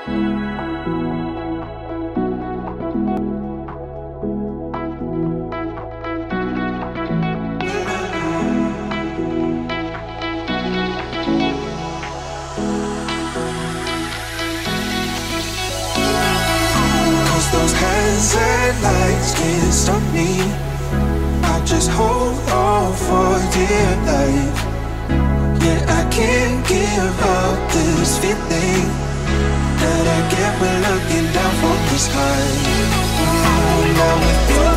Those hands and lights can't stop me. I just hold on for dear life. Yeah, I can't give up this feeling that I get when looking down from the sky. Now with you,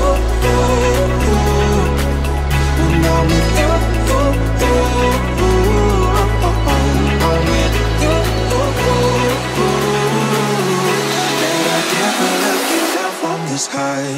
now with you, the sky.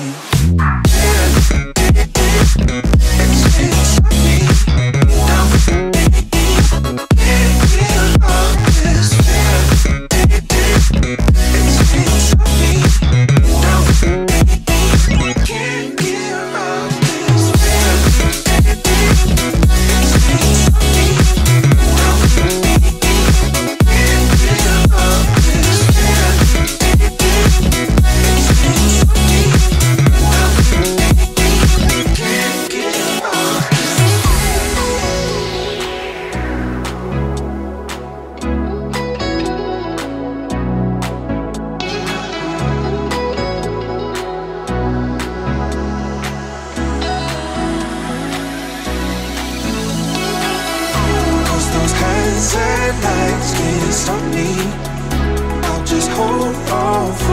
Lights can't stop me. I'll just hold on.